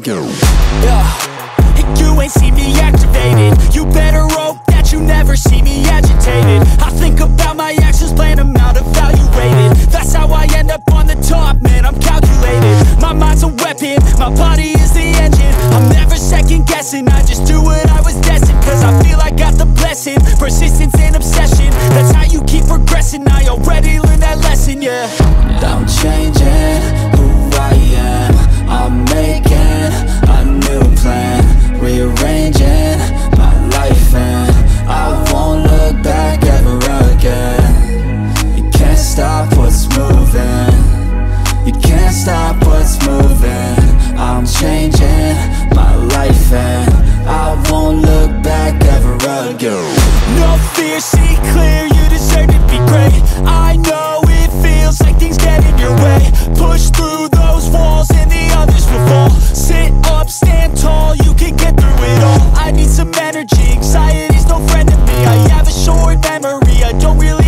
ago. Yeah, and you ain't see me activated. You better hope that you never see me agitated. I think about my actions, plan them out, evaluated. That's how I end up on the top, man, I'm calculated. My mind's a weapon, my body is the engine. I'm never second guessing, I just do what I was destined. Cause I feel I got the blessing, persistence and obsession. That's how you keep progressing, I already learned that lesson, yeah. I'm changing who I am, I'm making a new plan, rearranging my life and I won't look back ever again. You can't stop what's moving, you can't stop what's moving. I'm changing my life and I won't look back ever again. No fear, see clear, you deserve to be great. I know it feels like things get in your way. Push through those walls and the others will fall. Sit up, stand tall, you can get through it all. I need some energy, anxiety's no friend to me. I have a short memory, I don't really